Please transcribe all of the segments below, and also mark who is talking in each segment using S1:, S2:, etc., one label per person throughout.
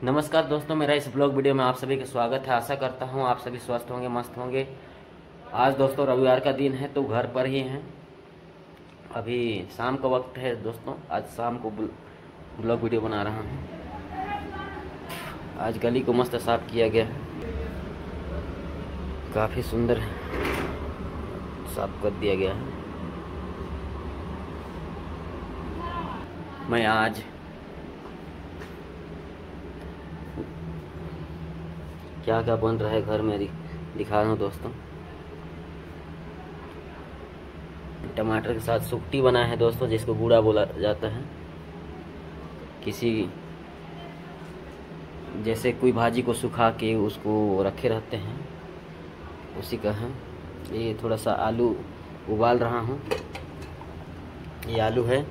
S1: नमस्कार दोस्तों, मेरा इस ब्लॉग वीडियो में आप सभी का स्वागत है। आशा करता हूँ आप सभी स्वस्थ होंगे, मस्त होंगे। आज दोस्तों रविवार का दिन है तो घर पर ही हैं। अभी शाम का वक्त है दोस्तों। आज शाम को ब्लॉग वीडियो बना रहा हूँ। आज गली को मस्त साफ किया गया है, काफ़ी सुंदर साफ कर दिया गया है। मैं आज क्या क्या बन रहा है घर में दिखा रहा हूँ दोस्तों। टमाटर के साथ सुक्टी बना है दोस्तों, जिसको गूड़ा बोला जाता है। किसी जैसे कोई भाजी को सुखा के उसको रखे रहते हैं, उसी का है। ये थोड़ा सा आलू उबाल रहा हूँ। ये आलू है।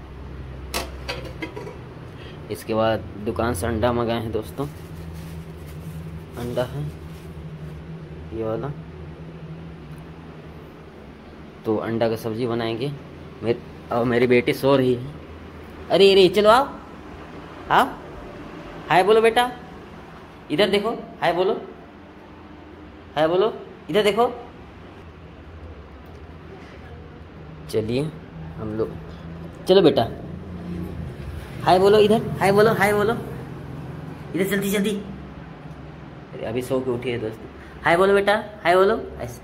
S1: इसके बाद दुकान से अंडा मंगाए हैं दोस्तों। अंडा है ये वाला, तो अंडा का सब्जी बनाएंगे। और मेरी बेटी सो रही है। अरे अरे चलो आओ आओ, हाय बोलो बेटा, इधर देखो, हाय बोलो, हाय बोलो, इधर देखो। चलिए हम लोग, चलो बेटा हाय बोलो, इधर हाय बोलो, हाय बोलो, इधर जल्दी जल्दी। अभी सो के उठी है दोस्तों। हाय बोलो बेटा, हाय बोलो। ऐसे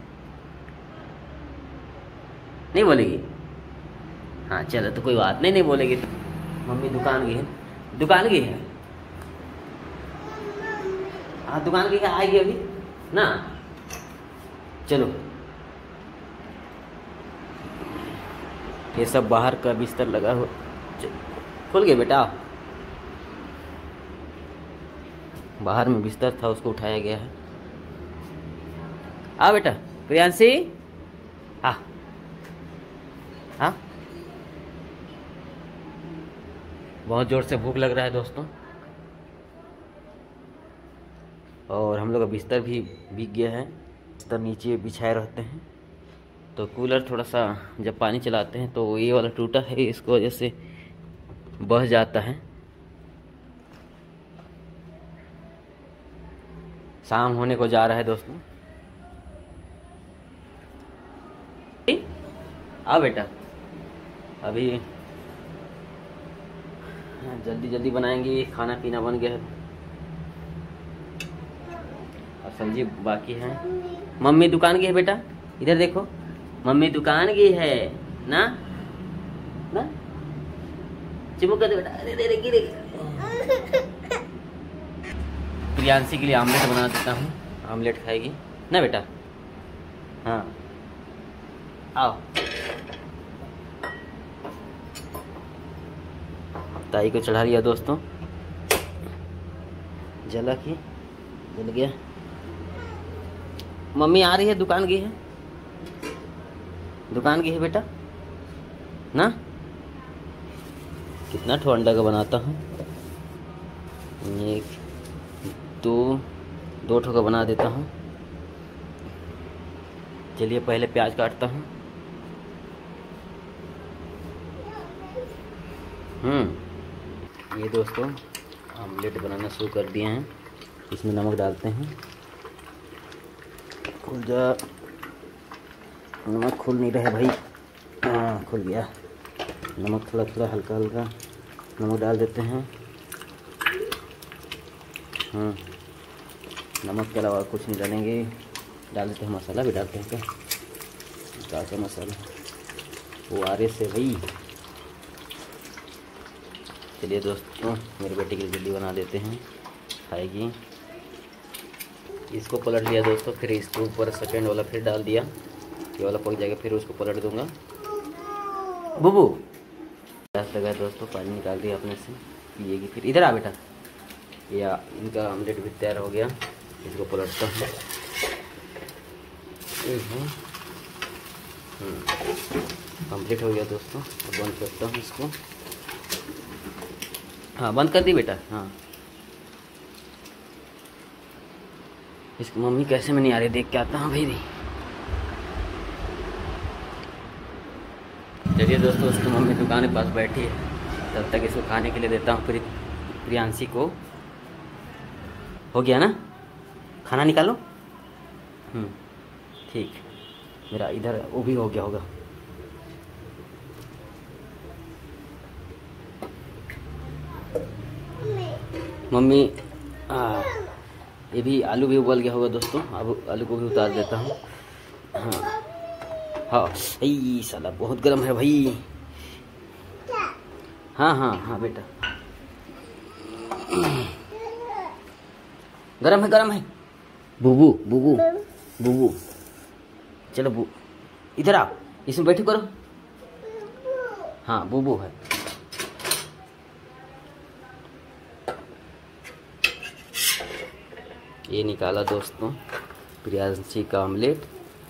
S1: नहीं बोलेगी? हाँ चलो, तो कोई बात नहीं, नहीं बोलेगी तो। मम्मी दुकान गई है, दुकान गई है। हाँ दुकान गई है, आएगी अभी ना। चलो, ये सब बाहर का बिस्तर लगा हो। खुल गए बेटा। बाहर में बिस्तर था, उसको उठाया गया है। आ बेटा प्रियांशी, आ हाँ। बहुत जोर से भूख लग रहा है दोस्तों, और हम लोग का बिस्तर भी भीग गया है। बिस्तर नीचे बिछाए रहते हैं, तो कूलर थोड़ा सा जब पानी चलाते हैं तो ये वाला टूटा है, इसको वजह से बह जाता है। शाम होने को जा रहा है दोस्तों। आ बेटा, अभी जल्दी जल्दी बनाएंगे। खाना पीना बन गया है और सब्जी बाकी है। मम्मी दुकान गई है बेटा, इधर देखो, मम्मी दुकान गई है ना ना। चिमुक कर दे बेटा। अरे अरे गिरेगा। प्रियांशी के लिए आमलेट बना देता हूँ, आमलेट खाएगी ना बेटा। हाँ आओ। ताई को चढ़ा लिया दोस्तों। जला की जल गया। मम्मी आ रही है, दुकान गई है, दुकान गई है बेटा ना। कितना ठो अंडा का बनाता हूँ, एक दो ठो का बना देता हूँ। चलिए पहले प्याज काटता हूँ। ये दोस्तों आमलेट बनाना शुरू कर दिए हैं। इसमें नमक डालते हैं। खुल जा, नमक खुल नहीं रहा भाई। हाँ खुल गया। नमक थोड़ा थोड़ा हल्का हल्का नमक डाल देते हैं। नमक के अलावा कुछ नहीं डालेंगे। डाल देते हैं, मसाला भी डालते हैं। क्या मसाला वो आरे से भाई। चलिए दोस्तों, मेरे बेटे के लिए जल्दी बना देते हैं, खाएगी। इसको पलट लिया दोस्तों, फिर इसके ऊपर सेकेंड वाला फिर डाल दिया। ये वाला पक जाएगा, फिर उसको पलट दूंगा। बुबू प्यास लगा दोस्तों, पानी निकाल दिया अपने से, पिएगी फिर। इधर आ बेटा। या इनका आमलेट भी तैयार हो गया। इसको पलटता हूँ। कंप्लीट हो गया दोस्तों। अब बंद करता हूँ इसको। हाँ बंद कर दी बेटा। हाँ इसकी मम्मी कैसे में नहीं आ रही, देख के आता हूँ भाई। चलिए दोस्तों, उसकी मम्मी दुकान के पास बैठी है, तब तक इसको खाने के लिए देता हूँ। फिर प्रियांशी को हो गया ना, खाना निकालो। ठीक, मेरा इधर वो भी हो गया होगा। मम्मी ये भी आलू भी उबल गया होगा दोस्तों। अब आलू को भी उतार देता हूँ। हाँ हाँ, ये साला बहुत गर्म है भाई। हाँ हाँ हाँ बेटा, गरम है गरम है। बूबू बूबू बूबू, चलो बू इधर आओ, इसमें बैठो करो। हाँ बूबू है। ये निकाला दोस्तों प्रियांशी का ऑमलेट।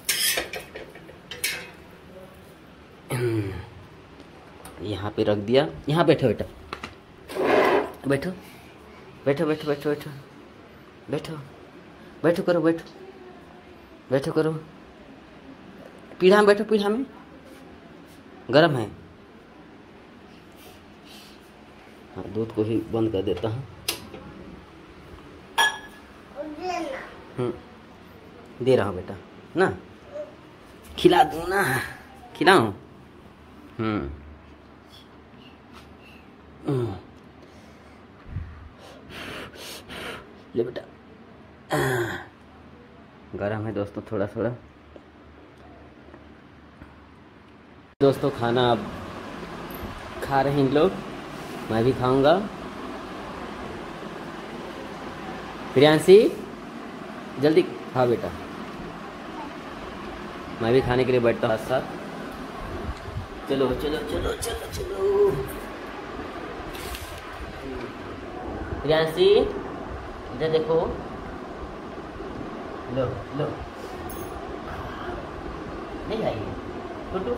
S1: यहाँ पे रख दिया। यहाँ बैठो बेटा, बैठो बैठो बैठो बैठो बैठो बैठो बैठो करो, बैठो बैठो करो, पीढ़ा में बैठो, पीढ़ा में गरम है। हाँ दूध को ही बंद कर देता हूँ। दे रहा हूँ बेटा ना, खिला दूँ ना, खिलाऊँ। ले बेटा। गरम है दोस्तों थोड़ा थोड़ा। दोस्तों खाना अब खा रहे हैं लोग, मैं भी खाऊंगा। प्रियांशी जल्दी खा बेटा, मैं भी खाने के लिए बैठता हूँ साथ। चलो चलो चलो चलो चलो। प्रियांशी इधर देखो, लो लो, नहीं खाएगी टूटू,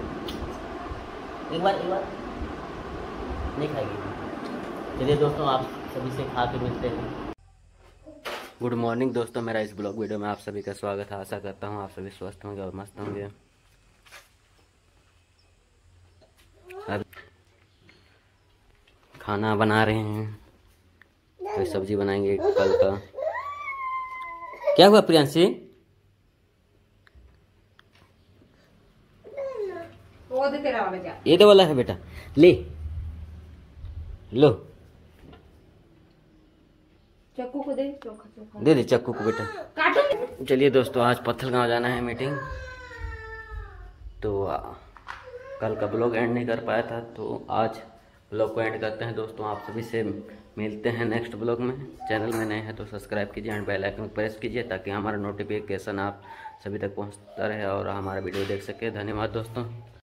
S1: एक बार नहीं खाएगी। चलिए दोस्तों आप सभी से खा के मिलते हैं। गुड मॉर्निंग दोस्तों, मेरा इस ब्लॉग वीडियो में आप सभी का स्वागत है। आशा करता हूँ आप सभी स्वस्थ होंगे और मस्त होंगे। अब खाना बना रहे हैं, कोई सब्जी बनाएंगे कल का। क्या हुआ प्रियांशी? ये तो वाला है बेटा, ले लो,
S2: चक्कू को दे, चोखा
S1: दे चक्कू को बेटा। चलिए दोस्तों आज पत्थलगांव जाना है मीटिंग, तो कल का ब्लॉग एंड नहीं कर पाया था, तो आज ब्लॉग को एंड करते हैं दोस्तों। आप सभी से मिलते हैं नेक्स्ट ब्लॉग में। चैनल में नए हैं तो सब्सक्राइब कीजिए एंड बेल आइकन प्रेस कीजिए ताकि हमारा नोटिफिकेशन आप सभी तक पहुंचता रहे और हमारा वीडियो देख सके। धन्यवाद दोस्तों।